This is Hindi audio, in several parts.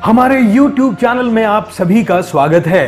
हमारे YouTube चैनल में आप सभी का स्वागत है।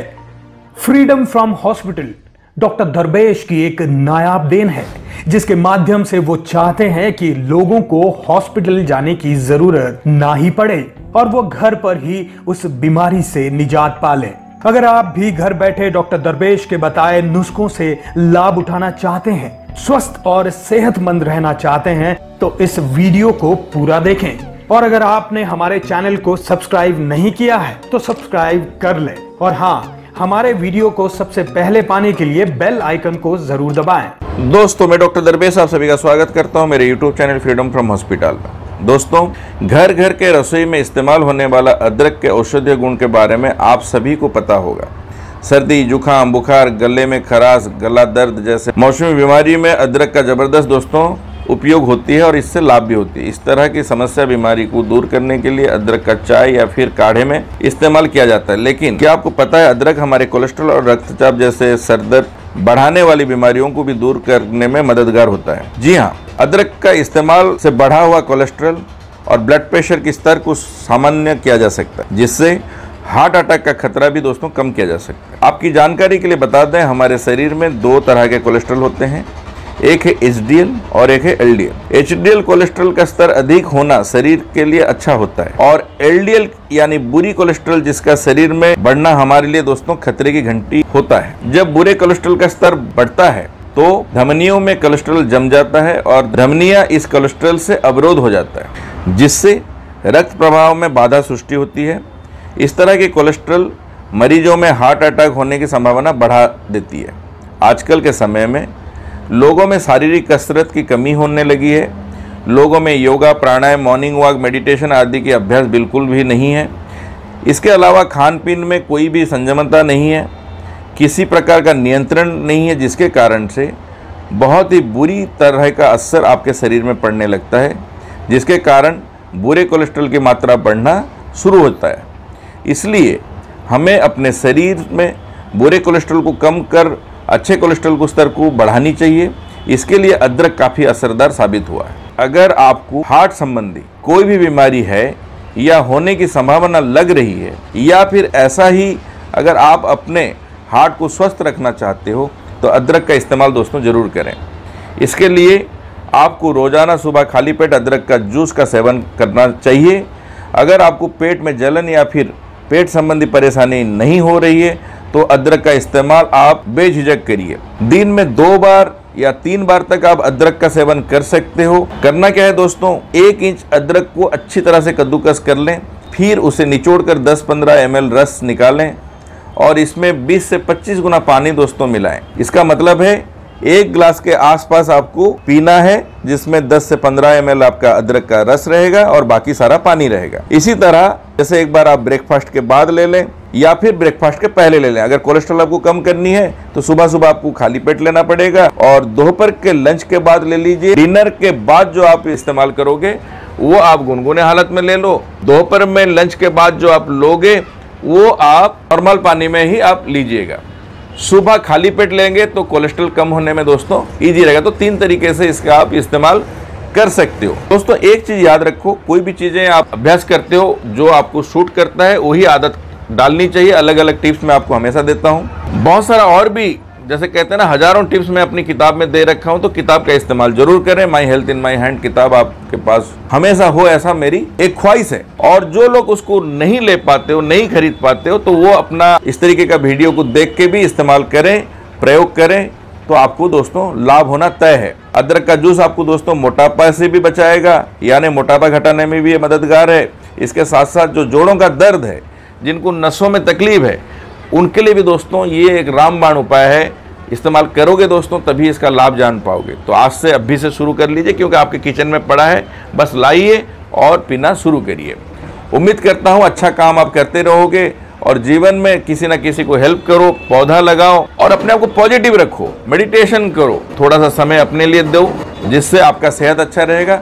फ्रीडम फ्रॉम हॉस्पिटल डॉक्टर दरवेश की एक नायाब देन है, जिसके माध्यम से वो चाहते हैं कि लोगों को हॉस्पिटल जाने की जरूरत ना ही पड़े और वो घर पर ही उस बीमारी से निजात पा लें। अगर आप भी घर बैठे डॉक्टर दरवेश के बताए नुस्खों से लाभ उठाना चाहते हैं, स्वस्थ और सेहतमंद रहना चाहते हैं, तो इस वीडियो को पूरा देखें। और अगर आपने हमारे चैनल को सब्सक्राइब नहीं किया है तो सब्सक्राइब कर लें। और हाँ, हमारे वीडियो को सबसे पहले पाने के लिए बेल आइकन को जरूर दबाएं। दोस्तों, मैं डॉक्टर दरवेश आप सभी का स्वागत करता हूं मेरे YouTube channel freedom from hospital में। दोस्तों, घर घर के रसोई में इस्तेमाल होने वाला अदरक के औषधीय गुण के बारे में आप सभी को पता होगा। सर्दी, जुकाम, बुखार, गले में खराश, गला दर्द जैसे मौसमी बीमारी में अदरक का जबरदस्त दोस्तों उपयोग होती है और इससे लाभ भी होती है। इस तरह की समस्या बीमारी को दूर करने के लिए अदरक का चाय या फिर काढ़े में इस्तेमाल किया जाता है। लेकिन क्या आपको पता है अदरक हमारे कोलेस्ट्रॉल और रक्तचाप जैसे सरदर्द बढ़ाने वाली बीमारियों को भी दूर करने में मददगार होता है। जी हाँ, अदरक का इस्तेमाल से बढ़ा हुआ कोलेस्ट्रॉल और ब्लड प्रेशर के स्तर को सामान्य किया जा सकता है, जिससे हार्ट अटैक का खतरा भी दोस्तों कम किया जा सकता है। आपकी जानकारी के लिए बता दें, हमारे शरीर में दो तरह के कोलेस्ट्रॉल होते हैं, एक है एचडीएल और एक है एलडीएल। एचडीएल कोलेस्ट्रॉल का स्तर अधिक होना शरीर के लिए अच्छा होता है और एलडीएल यानी बुरी कोलेस्ट्रॉल जिसका शरीर में बढ़ना हमारे लिए दोस्तों खतरे की घंटी होता है। जब बुरे कोलेस्ट्रॉल का स्तर बढ़ता है तो धमनियों में कोलेस्ट्रॉल जम जाता है और धमनियां इस कोलेस्ट्रॉल से अवरोध हो जाता है, जिससे रक्त प्रवाह में बाधा सृष्टि होती है। इस तरह के कोलेस्ट्रॉल मरीजों में हार्ट अटैक होने की संभावना बढ़ा देती है। आजकल के समय में लोगों में शारीरिक कसरत की कमी होने लगी है। लोगों में yoga, pranayama, morning walk, meditation आदि के अभ्यास बिल्कुल भी नहीं है। इसके अलावा खान पीन में कोई भी संयमता नहीं है, किसी प्रकार का नियंत्रण नहीं है, जिसके कारण से बहुत ही बुरी तरह का असर आपके शरीर में पड़ने लगता है, जिसके कारण बुरे कोलेस्ट्रॉल की मात्रा बढ़ना शुरू होता है। इसलिए हमें अपने शरीर में बुरे कोलेस्ट्रॉल को कम कर अच्छे कोलेस्ट्रॉल को स्तर को बढ़ानी चाहिए। इसके लिए अदरक काफ़ी असरदार साबित हुआ है। अगर आपको हार्ट संबंधी कोई भी बीमारी है या होने की संभावना लग रही है, या फिर ऐसा ही अगर आप अपने हार्ट को स्वस्थ रखना चाहते हो, तो अदरक का इस्तेमाल दोस्तों ज़रूर करें। इसके लिए आपको रोज़ाना सुबह खाली पेट अदरक का जूस का सेवन करना चाहिए। अगर आपको पेट में जलन या फिर पेट संबंधी परेशानी नहीं हो रही है तो अदरक का इस्तेमाल आप बेझिझक करिए। दिन में 2 बार या 3 बार तक आप अदरक का सेवन कर सकते हो। करना क्या है दोस्तों, 1 इंच अदरक को अच्छी तरह से कद्दूकस कर लें, फिर उसे निचोड़कर 10-15 ml रस निकालें और इसमें 20 से 25 गुना पानी दोस्तों मिलाएं। इसका मतलब है 1 गिलास के आसपास आपको पीना है, जिसमें 10 से 15 ml आपका अदरक का रस रहेगा और बाकी सारा पानी रहेगा। इसी तरह जैसे एक बार आप ब्रेकफास्ट के बाद ले लें या फिर ब्रेकफास्ट के पहले ले लें। अगर कोलेस्ट्रॉल आपको कम करनी है तो सुबह सुबह आपको खाली पेट लेना पड़ेगा और दोपहर के लंच के बाद ले लीजिए। डिनर के बाद जो आप इस्तेमाल करोगे वो आप गुनगुने हालत में ले लो। दोपहर में लंच के बाद जो आप लोगे वो आप नॉर्मल पानी में ही आप लीजिएगा। सुबह खाली पेट लेंगे तो कोलेस्ट्रॉल कम होने में दोस्तों ईजी रहेगा। तो 3 तरीके से इसका आप इस्तेमाल कर सकते हो। दोस्तों, एक चीज याद रखो, कोई भी चीजें आप अभ्यास करते हो जो आपको सूट करता है वही आदत डालनी चाहिए। अलग अलग टिप्स मैं आपको हमेशा देता हूँ। बहुत सारा और भी जैसे कहते हैं ना, हजारों टिप्स मैं अपनी किताब में दे रखा हूँ, तो किताब का इस्तेमाल जरूर करें। My health in my hand किताब आपके पास हमेशा हो, ऐसा मेरी एक ख्वाहिश है। और जो लोग उसको नहीं ले पाते हो, नहीं खरीद पाते हो, तो वो अपना इस तरीके का वीडियो को देख के भी इस्तेमाल करें, प्रयोग करें, तो आपको दोस्तों लाभ होना तय है। अदरक का जूस आपको दोस्तों मोटापा से भी बचाएगा, यानी मोटापा घटाने में भी ये मददगार है। इसके साथ साथ जो जोड़ों का दर्द है, जिनको नसों में तकलीफ है, उनके लिए भी दोस्तों ये एक रामबाण उपाय है। इस्तेमाल करोगे दोस्तों तभी इसका लाभ जान पाओगे। तो आज से अभी से शुरू कर लीजिए, क्योंकि आपके किचन में पड़ा है, बस लाइए और पीना शुरू करिए। उम्मीद करता हूँ अच्छा काम आप करते रहोगे और जीवन में किसी न किसी को हेल्प करो, पौधा लगाओ और अपने आप को पॉजिटिव रखो। मेडिटेशन करो, थोड़ा सा समय अपने लिए दो, जिससे आपका सेहत अच्छा रहेगा।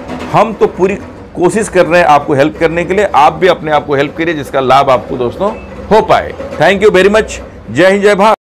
हम तो पूरी कोशिश कर रहे हैं आपको हेल्प करने के लिए, आप भी अपने आप को हेल्प करिए, जिसका लाभ आपको दोस्तों हो पाए। Thank you very much. जय हिंद, जय भारत।